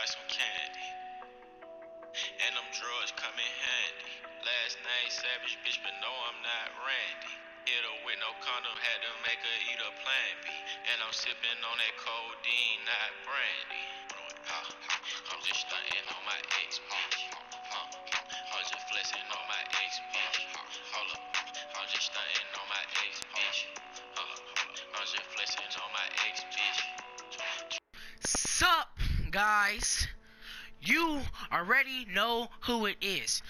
like some candy. And them drugs come in handy. Last name Savage, bitch, but no, I'm not Randy. Hit her with no condom, had to make her eat a Plan B. And I'm sipping on that codeine, not brandy. I'm just stunting on my ex, bitch. I'm just flexing on my ex, bitch. Hold up, I'm just stunting on my ex, bitch. I'm just flexing on my ex, bitch. Sup, guys? You already know who it is.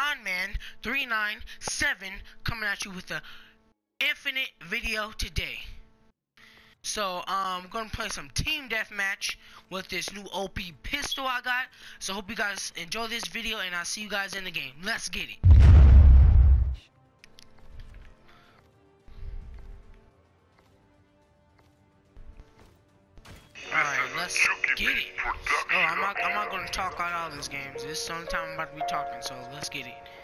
Conman397 coming at you with the infinite video today. So, I'm gonna play some team deathmatch with this new OP pistol I got. So, hope you guys enjoy this video, and I'll see you guys in the game. Let's get it. Alright, let's get it. Oh, I'm not gonna talk on all these games. This is the only time I'm about to be talking, so let's get it.